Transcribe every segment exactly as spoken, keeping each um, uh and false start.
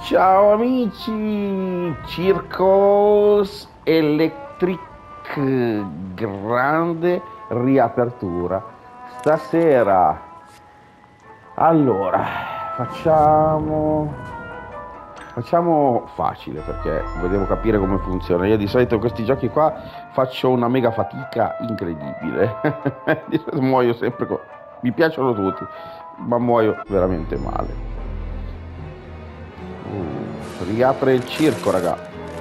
Ciao amici, Circos Electric, grande riapertura stasera. Allora, facciamo facciamo facile perché vogliamo capire come funziona. Io di solito questi giochi qua faccio una mega fatica incredibile. Di solito muoio sempre con... mi piacciono tutti, ma muoio veramente male. Uh, riapre il circo, raga.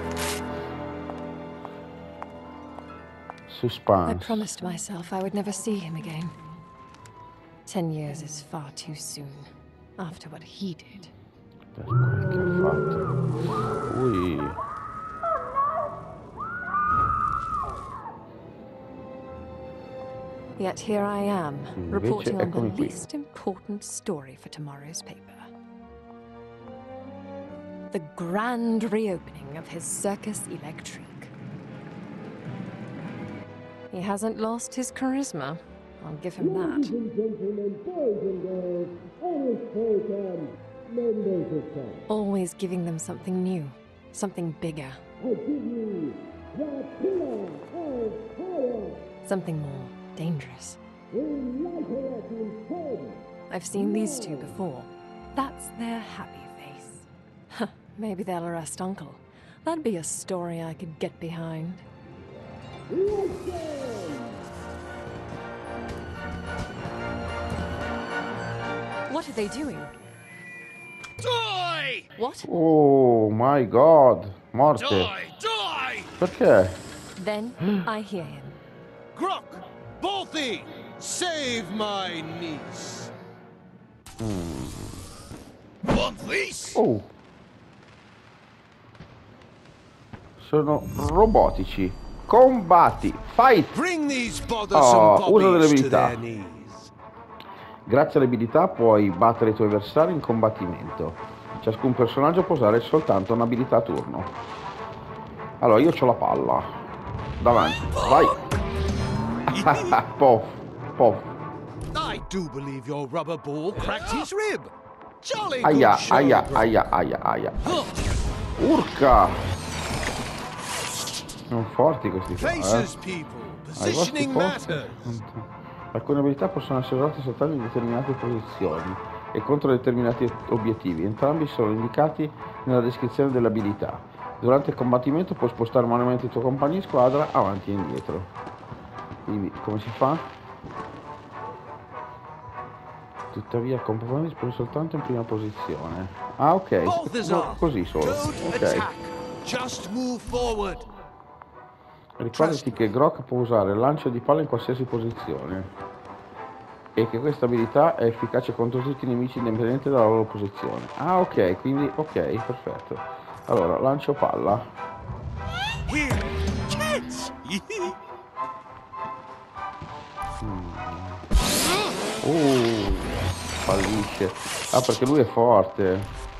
Suspense. I promised myself I would never see him again. Ten years is far too soon, after what he did. Per quel che ha fatto. Ui. Yet here I am, Invece, reporting on the eccomi qui. least important story for tomorrow's paper. The grand reopening of his Circus Electrique. He hasn't lost his charisma. I'll give him that. Ladies and gentlemen, boys and girls, Irish program, members of staff. Always giving them something new, something bigger, I give you the pillar of power. something more dangerous. In Lighter in ten. I've seen these two before. That's their happy face. Maybe they'll arrest Uncle. That'd be a story I could get behind. What are they doing? Die! What? Oh my god, morte. Die! Die! Perché? Then I hear him. Grok! Bolthy! Save my niece! Want this? Oh. Sono robotici. Combatti. Fight. Bring these bothersome Oh, uso delle bobbies to abilità. their knees. Grazie alle abilità puoi battere i tuoi avversari in combattimento. Ciascun personaggio può usare soltanto un'abilità a turno. Allora, io ho la palla. Davanti. Vai. Pof. Pof. I do believe your rubber ball cracked his rib. Jolly good Aia, show, aia, Grok. aia, aia, aia. Huh. Urca. Sono forti questi qua, eh. Faces, people. Ai vostri Positioning posti. matters. Alcune abilità possono essere usate soltanto in determinate posizioni e contro determinati obiettivi. Entrambi sono indicati nella descrizione dell'abilità. Durante il combattimento puoi spostare manualmente i tuoi compagni di squadra avanti e indietro. Quindi come si fa? Tuttavia il combattimento dispone soltanto in prima posizione. Ah, ok, Both is no, off. così solo. Don't Ok. attack. Just move forward. Ricordati che Grok può usare il lancio di palla in qualsiasi posizione e che questa abilità è efficace contro tutti i nemici indipendente dalla loro posizione. Ah, ok, quindi ok, perfetto. Allora, lancio palla. Here, catch. Uh, fallisce. Ah, perché lui è forte.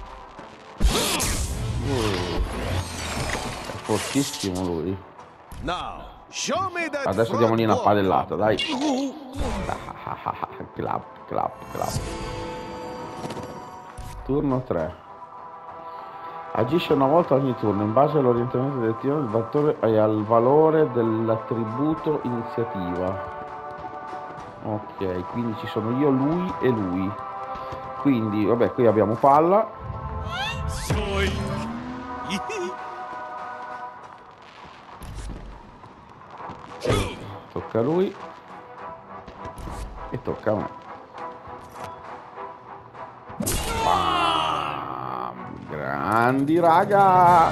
Uh, è fortissimo lui. Now, show me that Adesso front diamogli una block. padellata, dai. Clap, clap, clap. Turno tre. Agisce una volta ogni turno in base all'orientamento del tiro del battore e al valore dell'attributo iniziativa. Ok, quindi ci sono io, lui e lui. Quindi, vabbè, qui abbiamo palla. Tocca a lui. E tocca a me. Bam! Grandi, raga!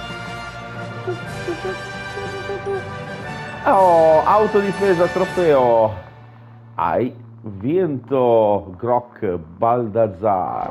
Oh, autodifesa, trofeo! Hai vinto, Grok Baldazzar.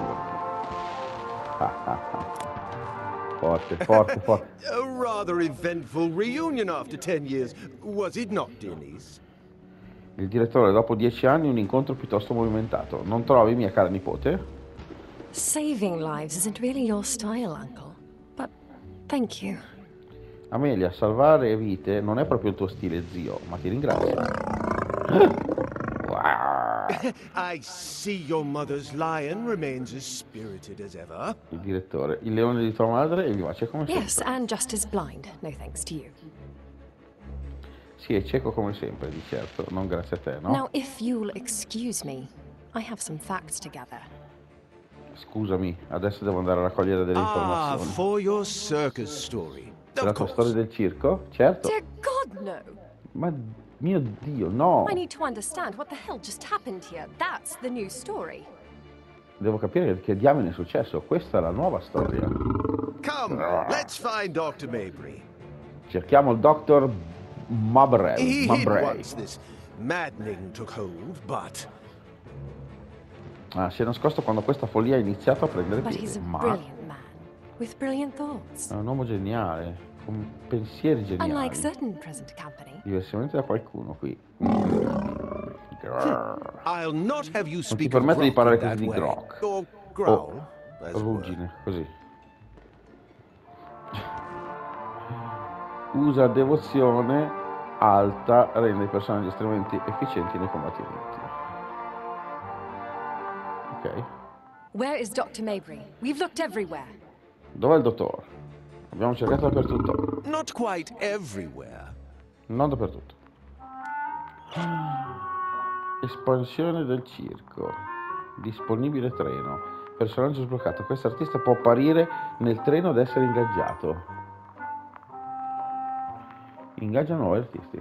Forte, forte, forte. A rather eventful reunion after ten years, was it not, dear niece? Il direttore, dopo dieci anni, un incontro piuttosto movimentato. Non trovi, mia cara nipote? Saving lives isn't really your style, Uncle. But thank you. Amelia, salvare vite non è proprio il tuo stile, zio, ma ti ringrazio. Wow. I see your mother's lion remains as spirited as ever. Il direttore, il leone di tua madre è vivace come sempre. Yes, and just as blind, no thanks to you. Sì, è cieco come sempre, di certo, non grazie a te, no? Now, if you'll excuse me, I have some facts to gather. Scusami, adesso devo andare a raccogliere delle Ah, informazioni. for your circus story. Per la Of tua course. storia del circo? Certo. Dear God, no! Ma mio Dio, no! I need to understand what the hell just happened here. That's the new story. Devo capire che diamine è successo. Questa è la nuova storia. Come, let's find Doctor Mabry. Cerchiamo il dottor Mabray. He hid Mabray. once this maddening took hold, but Ah, si è nascosto quando questa follia ha iniziato a prendere But piede. he's a Ma brilliant man, with brilliant thoughts. è un uomo geniale, con pensieri geniali. Unlike certain present company. Diversamente da qualcuno qui. I'll not have you Non ti speak of permetto di Grok parlare in that così di way. Grok. Or growl, as were. Ruggine, così. Usa devozione alta, rende i personaggi estremamente efficienti nei combattimenti. Ok. Where is Doctor Mabry? We've looked everywhere. Dov'è il dottore? Abbiamo cercato dappertutto. Not quite everywhere. Non dappertutto. Espansione del circo. Disponibile treno. Personaggio sbloccato. Questo artista può apparire nel treno ad essere ingaggiato. Ingaggia nuovi artisti.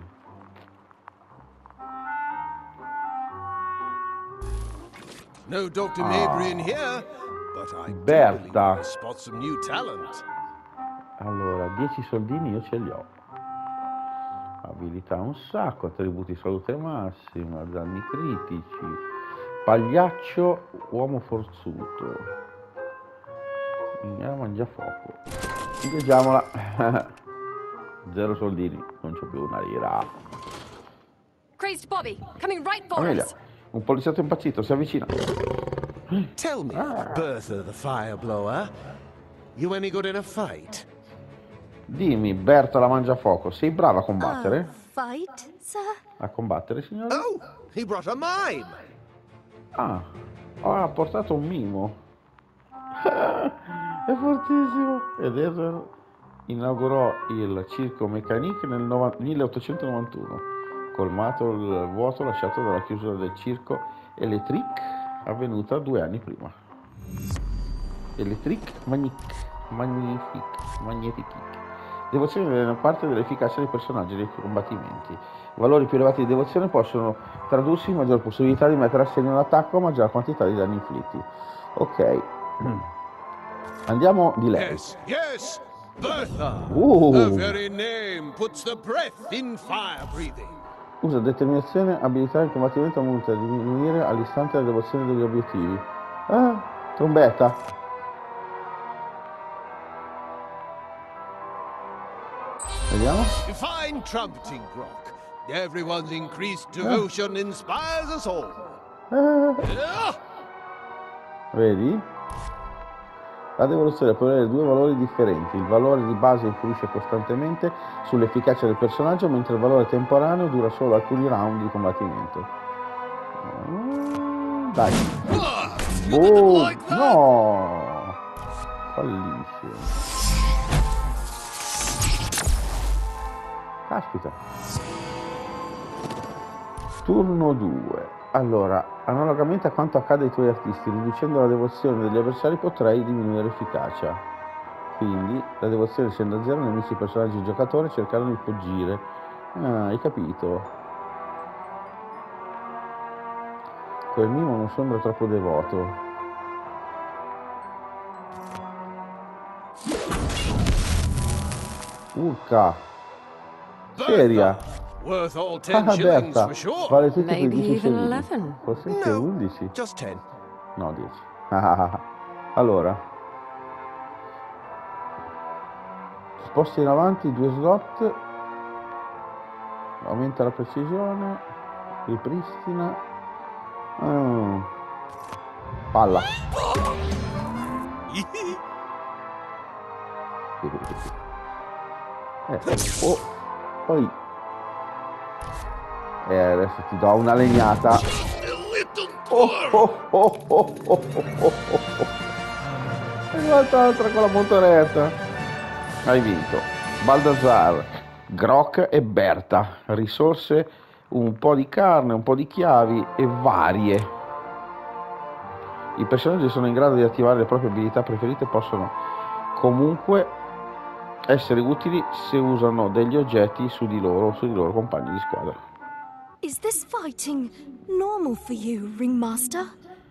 No Doctor Ah. Mabry in here, but I do Berta. believe I spot some new talent. Allora, dieci soldini io ce li ho. Abilità un sacco, attributi salute massima, danni critici. Pagliaccio, uomo forzuto. Miniera mangiafuoco. Ingaggiamola. Zero soldini, non c'ho più una lira. Crazed Bobby, coming right for Amelia, us. un poliziotto impazzito, si avvicina. Tell me, Bertha the Fireblower, you any good in a fight? Dimmi, Berta la mangiafuoco, sei brava a combattere? Fight, sir? A combattere, signora? Oh, he brought a mime. Ah, ha portato un mimo. È fortissimo. Ed Eder inaugurò il Circo Mécanique nel nova- milleottocentonovantuno, colmato il vuoto lasciato dalla chiusura del circo Electric avvenuta due anni prima. Electric Magnifique, Magnifique, Magnifique. Devozione è una parte dell'efficacia dei personaggi dei combattimenti. Valori più elevati di devozione possono tradursi in maggior possibilità di mettere a segno un attacco o maggior quantità di danni inflitti. Ok. Andiamo di lei. Yes, yes, Bertha. Uh. The very name puts the breath in fire breathing. Usa determinazione, abilità in combattimento aumenta a diminuire all'istante la devozione degli obiettivi. Ah, trombetta. Vediamo. Fine trumpeting, Grok. Everyone's increased devotion inspires us all. Ah, Ah! vedi? La devoluzione può avere due valori differenti. Il valore di base influisce costantemente sull'efficacia del personaggio, mentre il valore temporaneo dura solo alcuni round di combattimento. Ah, dai. Ah, you didn't Oh, like that? no! Fallisce. Caspita. Turno due. Allora, analogamente a quanto accade ai tuoi artisti, riducendo la devozione degli avversari potrai diminuire l'efficacia. Quindi, la devozione scende a zero, nemici, personaggi e giocatori cercano di fuggire. Ah, hai capito. Quel mimo non sembra troppo devoto. Urca. Seria. Worth all ten Ah, shillings Berta, for sure. vale tutti Maybe quei dieci even soldini. eleven. Forse anche No, undici. just ten. No, dieci. Allora, sposti in avanti due slot, aumenta la precisione, ripristina. Mm. Palla. Eh, oh, poi. E adesso ti do una legnata. A little oh, oh, oh, oh, oh. E l'altra con la motoretta. Hai vinto. Baldassar, Grok e Berta. Risorse, un po' di carne, un po' di chiavi e varie. I personaggi sono in grado di attivare le proprie abilità preferite e possono comunque essere utili se usano degli oggetti su di loro o sui loro compagni di squadra. Is this fighting normal for you, Ringmaster?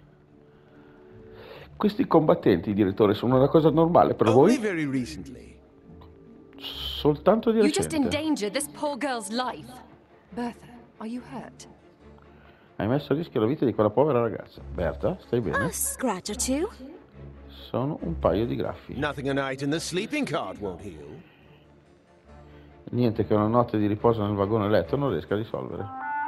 Questi combattenti, direttore, sono una cosa normale per Only voi? very recently. Soltanto di You just recente. endangered this poor girl's life. Bertha, are you hurt? Hai messo a rischio la vita di quella povera ragazza. Berta, stai A bene? scratch or two? Sono un paio di graffi. Nothing a night in the sleeping cart won't heal. Niente che una notte di riposo nel vagone letto non riesca a risolvere.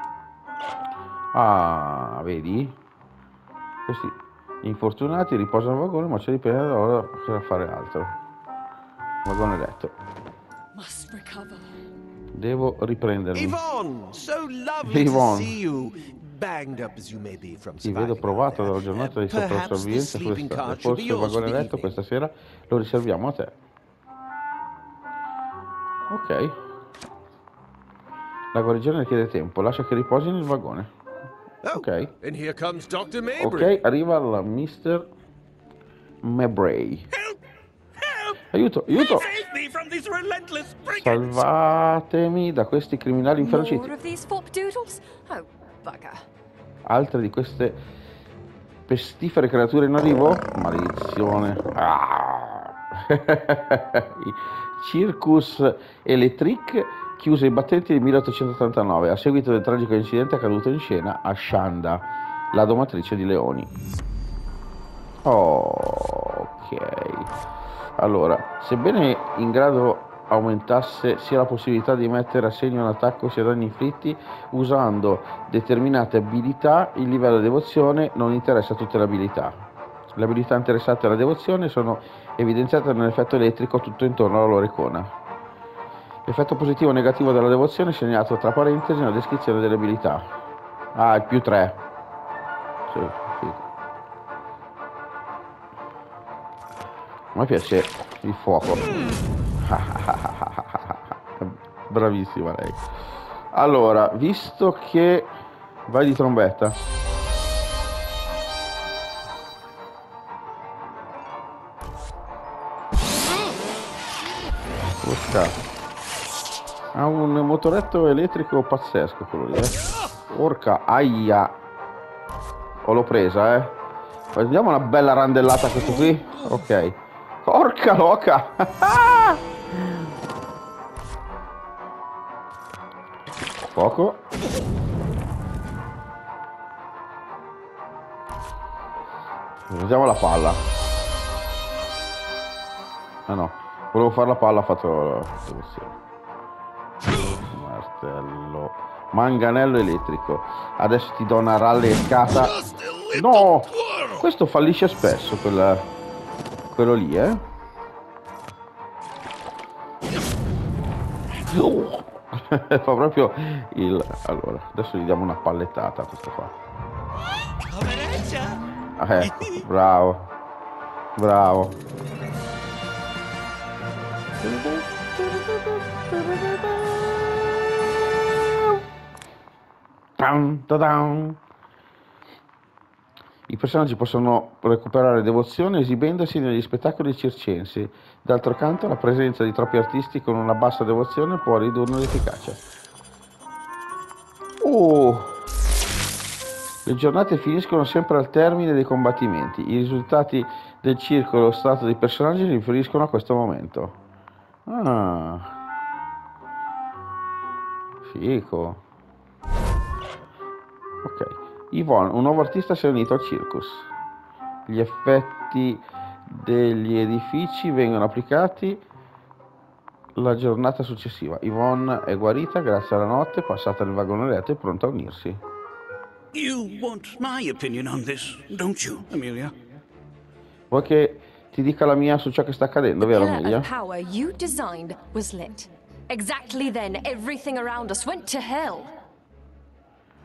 Ah, vedi? Questi infortunati riposano nel vagone, ma c'è dipende da ora per fare altro. Vagone letto. Must recover. Devo riprendermi. Yvonne, so lovely Yvonne. to see you. Banged up as you may be from Ti surviving vedo provato out dalla there. giornata di Uh, perhaps sopravvivenza this sulle sleeping strade. cart should Forse be il yours vagone for the letto evening. questa sera lo riserviamo a te. Ok. La guarigione richiede tempo, lascia che riposi nel vagone. Oh, Ok. and here comes doctor Mabry. Ok, arriva la mister Mabray. Help! Help! Aiuto, aiuto! Save me from these relentless brigands! Salvatemi da questi criminali More inferociti. of these fop doodles? Oh, bugger. Altre di queste pestifere creature in arrivo? Maledizione. Ah. I Circus Electric chiuse i battenti nel milleottocentottantanove a seguito del tragico incidente accaduto in scena a Shanda, la domatrice di leoni. Ok. Allora, sebbene in grado aumentasse sia la possibilità di mettere a segno un attacco sia danni inflitti, usando determinate abilità, il livello di devozione non interessa tutte le abilità. Le abilità interessate alla devozione sono evidenziate nell'effetto elettrico tutto intorno alla loro icona. L'effetto positivo o negativo della devozione è segnato tra parentesi nella descrizione delle abilità. Ah, il più tre. Sì, sì. A me piace il fuoco. Bravissima lei. Allora, visto che vai di trombetta. Porca. Ha un motoretto elettrico pazzesco quello lì, eh. Porca aia. Oh, l'ho presa, eh. Vediamo una bella randellata questo qui. Ok. Porca loca. Fuoco. Vediamo la palla. Ah no, volevo fare la palla, ho fatto martello, manganello elettrico. Adesso ti do una ralleccata. No, questo fallisce spesso, quella, quello lì, eh. Fa proprio il... Allora, adesso gli diamo una pallettata a questo qua. Ah, ecco, bravo. Bravo. I personaggi possono recuperare devozione esibendosi negli spettacoli circensi. D'altro canto, la presenza di troppi artisti con una bassa devozione può ridurne l'efficacia. Oh! Le giornate finiscono sempre al termine dei combattimenti. I risultati del circolo e lo stato dei personaggi si riferiscono a questo momento. Ah. Fico. Ok. Yvonne, un nuovo artista si è unito al circus. Gli effetti degli edifici vengono applicati la giornata successiva. Yvonne è guarita grazie alla notte passata nel vagone letto e pronta a unirsi. You want my opinion on this, don't you, Amelia? Vuoi che ti dica la mia su ciò che sta accadendo, vero Pillar Amelia? of power you designed was lit. Exactly then, everything around us went to hell.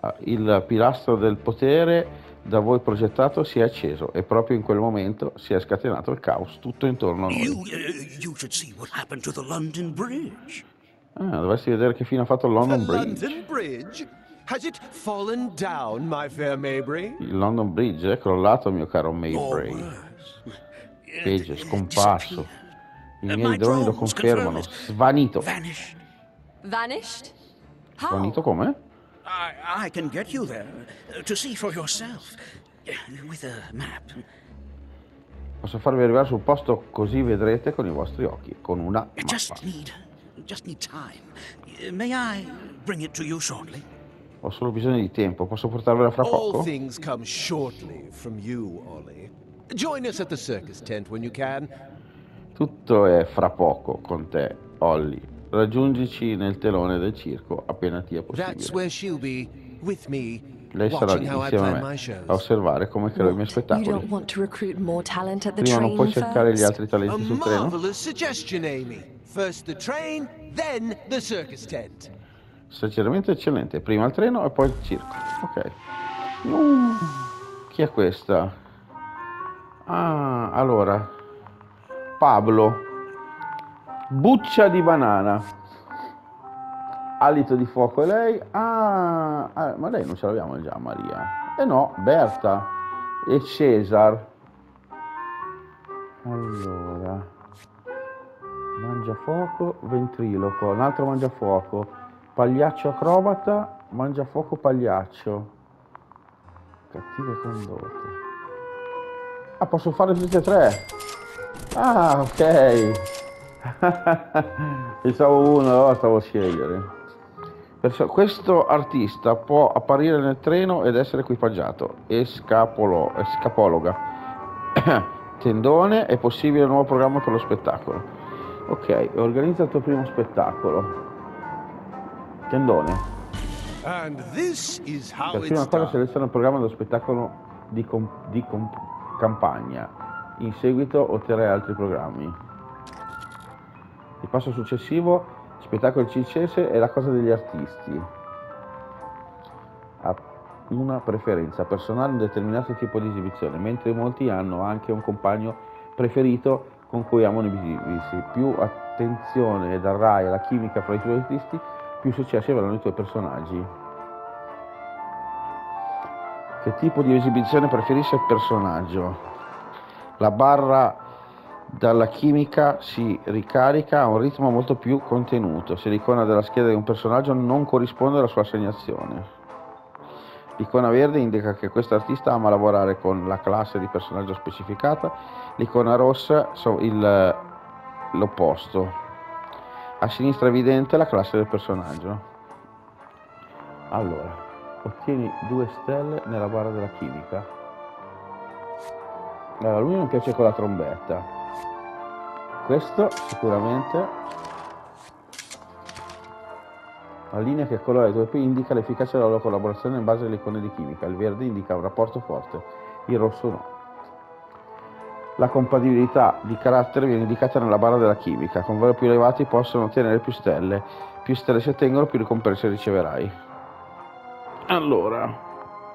il pilastro del potere da voi progettato si è acceso e proprio in quel momento si è scatenato il caos tutto intorno a noi. You, uh, you should see what happened to the London Bridge. Ah, dovresti vedere che fine ha fatto il London The Bridge. London Bridge? Has it fallen down, my fair Maybury? Il London Bridge è crollato, mio caro Or Maybury. worse. Page è It scomparso. disappeared. I Uh, miei my droni lo drones confermano. confirm it. Svanito. Vanished. Vanished? How? Svanito come? I, I can get you there uh, to see for yourself uh, with a map. Posso farvi arrivare sul posto così vedrete con i vostri occhi, con una I just mappa. need, just need time. Uh, May I bring it to you shortly? Ho solo bisogno di tempo, posso portarvela fra All poco? things come shortly from you, Ollie. Join us at the circus tent when you can. Tutto è fra poco con te, Ollie. Raggiungici nel telone del circo appena ti è That's possibile. where she'll be, with me, Lei sarà lì watching how I insieme a plan my me shows. a osservare come creo i miei What? You spettacoli. don't want to recruit more talent at the Prima non train puoi cercare gli first? altri A talenti sul treno? marvelous suggestion, Amy. First the train, then the circus tent. Sinceramente eccellente. Prima il treno e poi il circo. Ok. Uh, chi è questa? Ah, allora. Pablo. Buccia di banana. Alito di fuoco è lei. Ah, ah, ma lei non ce l'abbiamo già, Maria. Eh no, Berta. E Cesar. Allora. Mangiafuoco, ventriloquo. Un altro mangiafuoco. Pagliaccio acrobata, mangiafuoco pagliaccio. Cattive condotte. Ah, posso fare tutte e tre? Ah, ok. Pensavo uno, allora stavo a scegliere. Perciò questo artista può apparire nel treno ed essere equipaggiato. Escapolo, escapologa. Tendone, è possibile un nuovo programma per lo spettacolo. Ok, organizza il tuo primo spettacolo. Tendone. And this is how Per it's prima cosa done. seleziona il programma dello spettacolo di, com- di com- campagna. In seguito otterrai altri programmi. Il passo successivo, spettacolo circense, è la cosa degli artisti. Ha una preferenza personale un determinato tipo di esibizione, mentre molti hanno anche un compagno preferito con cui amano esibirsi. Più attenzione darai alla chimica fra i tuoi artisti, più successi avranno i tuoi personaggi. Che tipo di esibizione preferisce il personaggio? La barra dalla chimica si ricarica a un ritmo molto più contenuto se l'icona della scheda di un personaggio non corrisponde alla sua assegnazione. L'icona verde indica che questo artista ama lavorare con la classe di personaggio specificata, l'icona rossa so, il, l'opposto. A sinistra evidente la classe del personaggio. Allora, ottieni due stelle nella barra della chimica. Allora, lui non piace con la trombetta. Questo sicuramente. La linea che colora i due P indica l'efficacia della loro collaborazione in base alle icone di chimica. Il verde indica un rapporto forte, il rosso no. La compatibilità di carattere viene indicata nella barra della chimica. Con valori più elevati possono ottenere più stelle. Più stelle si ottengono, più ricompense riceverai. Allora.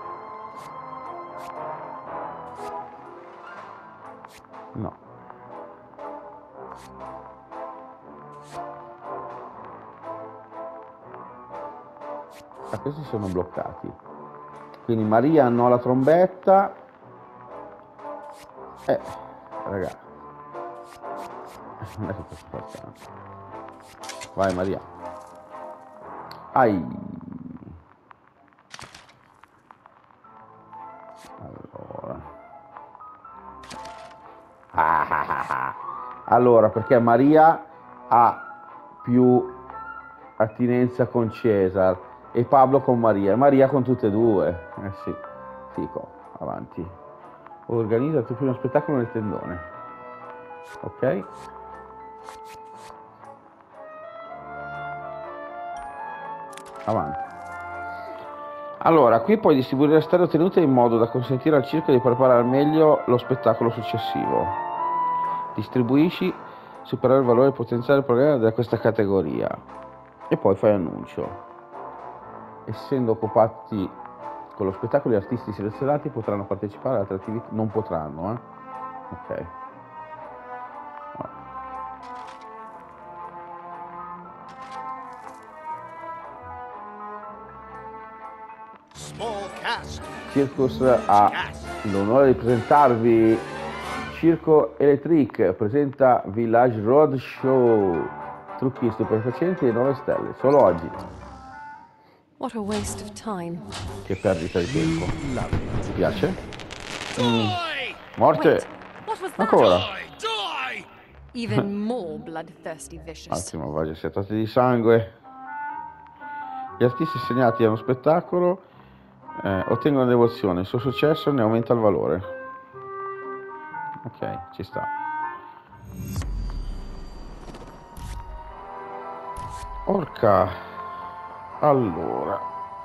No. Ah, questi sono bloccati. Quindi Maria no alla trombetta. Eh, raga. Non è che posso fare tanto. Vai Maria. Ai. Allora. Ah, ah, ah, ah. Allora, perché Maria ha più attinenza con Cesar e Pablo con Maria. Maria con tutte e due. Eh sì. Fico. Avanti. Organizza il tuo primo spettacolo nel tendone. Ok? Avanti. Allora, qui puoi distribuire le stelle ottenute in modo da consentire al circo di preparare al meglio lo spettacolo successivo. Distribuisci, superare il valore potenziale del programma da questa categoria. E poi fai annuncio. essendo occupati con lo spettacolo, gli artisti selezionati potranno partecipare ad altre attività. Non potranno, eh? Ok. No. Small cast. Circus ha l'onore di presentarvi Circo Electric, presenta Village Roadshow, trucchi stupefacenti e nove stelle, solo oggi. What a waste of time. Che perdita di tempo. Ti piace? Mm. Wait, Morte! what was that? Ancora! Even more bloodthirsty vicious. Attimo, vaglie settate di sangue. Gli artisti assegnati a uno spettacolo eh, ottengono una devozione, il suo successo ne aumenta il valore. Ok, ci sta. Orca. Allora.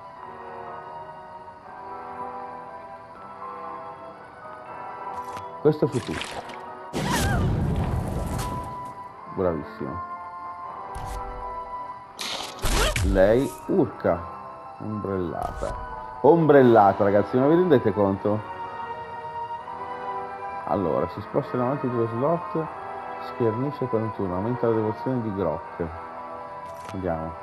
Questo fu tutto. Bravissimo. Lei urca. Ombrellata. Ombrellata, ragazzi, non vi rendete conto? Allora, si sposta in avanti due slot, schernisce per un turno, aumenta la devozione di Grok. Andiamo.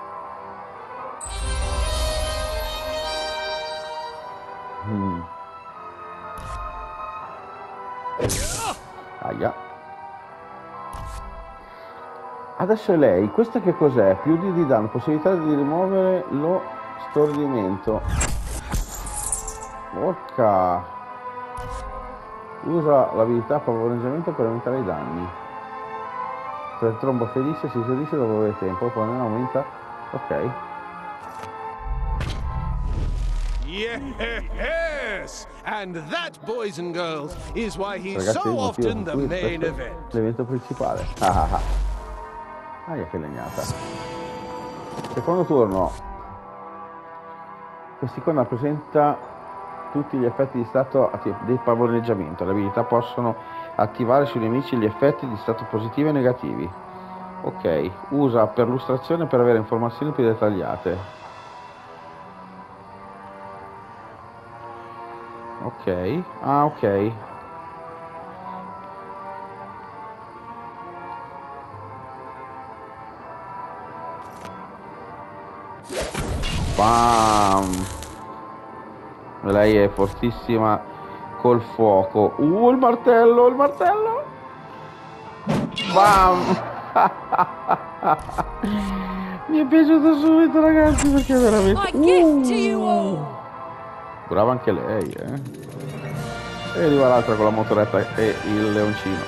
Mm. Aia. Adesso è lei. Questa che cos'è? Più di di danno, possibilità di rimuovere lo stordimento. Porca. Usa l'abilità favoreggiamento per aumentare i danni. Se il trombo felice si esaurisce dopo breve tempo, poi non aumenta. Ok. Yes! And that, boys and girls, is why he's Ragazzi, so il motivo often per the cui main questo è event. l'evento principale. Ah ah ah. Aia, che legnata. Secondo turno. Quest'icona presenta tutti gli effetti di stato del pavoneggiamento. Le abilità possono attivare sui nemici gli effetti di stato positivi e negativi. Ok, usa perlustrazione per avere informazioni più dettagliate. Ok, ah ok. Bam! Lei è fortissima col fuoco. Uh, il martello, il martello! Bam! Mi è piaciuto subito, ragazzi, perché veramente... Uh! Brava anche lei, eh? E arriva l'altra con la motoretta e il leoncino.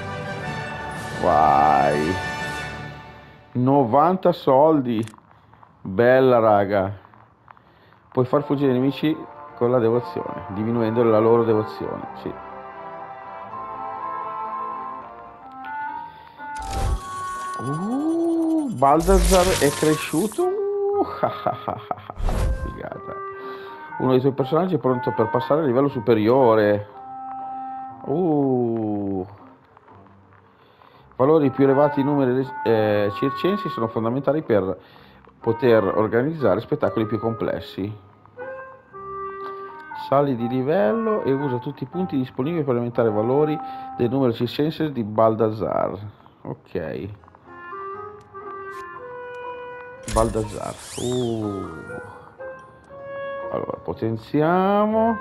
Vai! novanta soldi! Bella, raga! Puoi far fuggire i nemici con la devozione, diminuendo la loro devozione, sì. Uh, Baldassar è cresciuto. Uh, figata. Uno dei tuoi personaggi è pronto per passare al livello superiore. Uh. Valori più elevati, numeri eh, circensi sono fondamentali per poter organizzare spettacoli più complessi. Sali di livello e usa tutti i punti disponibili per aumentare i valori del numero circense di Baldassar. Ok. Baldassar. Uh. Allora, potenziamo.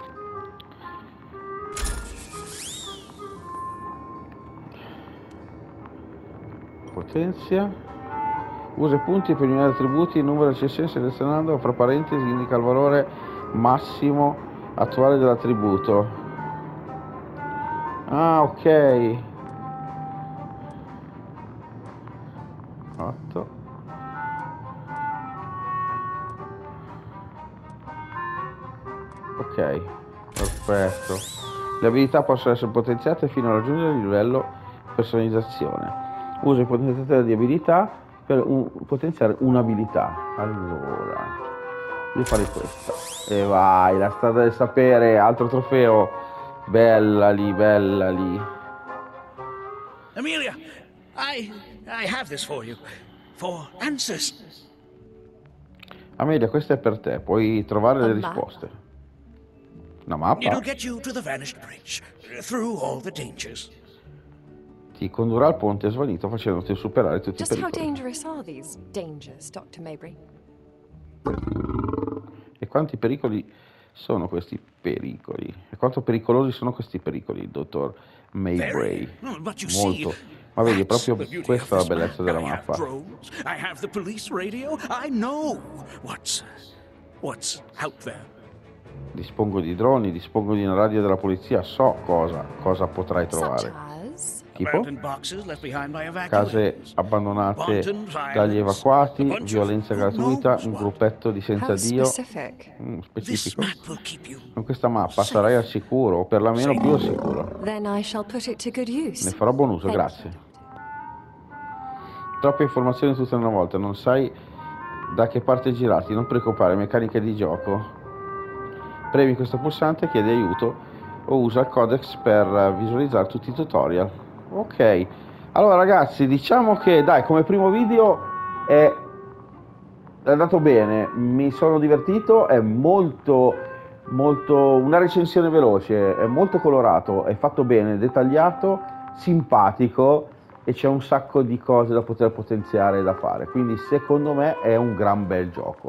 Potenzia. Usa i punti per eliminare attributi, il numero circense selezionando, fra parentesi indica il valore massimo attuale dell'attributo. Ah, ok. otto. Ok, perfetto. Le abilità possono essere potenziate fino a raggiungere il livello personalizzazione. Usa il potenziatore di abilità per un, potenziare un'abilità. Allora, devo fare questa. E vai, la strada del sapere, altro trofeo. Bella lì, bella lì. Amelia, I I have this for you. For answers. Amelia, questa è per te, puoi trovare A le map? risposte. Una mappa It'll get you to the vanished bridge, through all the dangers. ti condurrà al ponte svanito facendoti superare tutti i Just how pericoli. dangerous are these dangers, doctor Mabry? E quanti pericoli sono questi pericoli? E quanto pericolosi sono questi pericoli, dottor Mabry? Well, but you Molto. see, Ma vedi, that's proprio the beauty questa è of la this bellezza map. della I have mappa. drones, I have the police radio. I know what's what's out there. Dispongo di droni, dispongo di una radio della polizia, so cosa, cosa potrai Such trovare. as... Tipo Abandoned boxes left behind by case evacuees. abbandonate Abandoned dagli violence, evacuati, a bunch of violenza who gratuita, knows un what. gruppetto di senza How Dio. specific. Mm, This specifico. map will keep you. Con questa mappa sarai al sicuro, o perlomeno più al sicuro. Then I shall put it to good use. Ne farò buon uso, Thank grazie. you. Troppe informazioni tutte in una volta, non sai da che parte girarti, non preoccupare, meccaniche di gioco. Premi questo pulsante, chiedi aiuto o usa il codex per visualizzare tutti i tutorial. Ok, allora ragazzi, diciamo che dai, come primo video è, è andato bene, mi sono divertito, è molto, molto, una recensione veloce, è molto colorato, è fatto bene, dettagliato, simpatico e c'è un sacco di cose da poter potenziare e da fare, quindi secondo me è un gran bel gioco.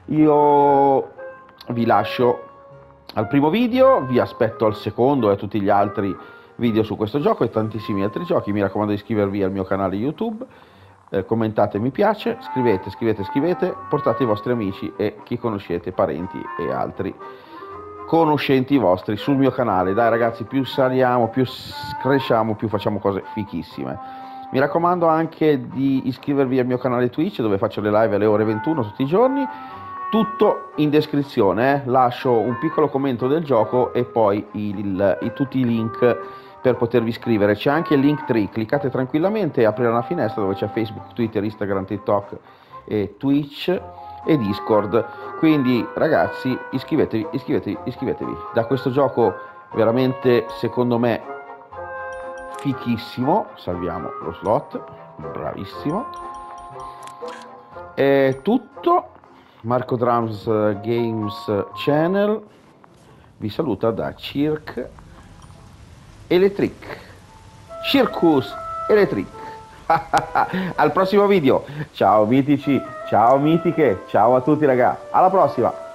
Io vi lascio al primo video, vi aspetto al secondo e a tutti gli altri video su questo gioco e tantissimi altri giochi. Mi raccomando di iscrivervi al mio canale YouTube, eh, commentate mi piace, scrivete, scrivete, scrivete, portate i vostri amici e chi conoscete, parenti e altri conoscenti vostri sul mio canale. Dai ragazzi, più saliamo, più cresciamo, più facciamo cose fichissime. Mi raccomando anche di iscrivervi al mio canale Twitch dove faccio le live alle ore ventuno tutti i giorni. Tutto in descrizione, eh? Lascio un piccolo commento del gioco e poi il, il, i, tutti i link per potervi iscrivere. C'è anche il Linktree, cliccate tranquillamente e aprirà una finestra dove c'è Facebook, Twitter, Instagram, TikTok e Twitch e Discord. Quindi ragazzi, iscrivetevi, iscrivetevi, iscrivetevi. Da questo gioco veramente, secondo me, fichissimo. Salviamo lo slot, bravissimo. È tutto. Marco Drums Games Channel vi saluta da Cirque Electric, Circus Electric. Al prossimo video, ciao mitici, ciao mitiche, ciao a tutti ragazzi, alla prossima.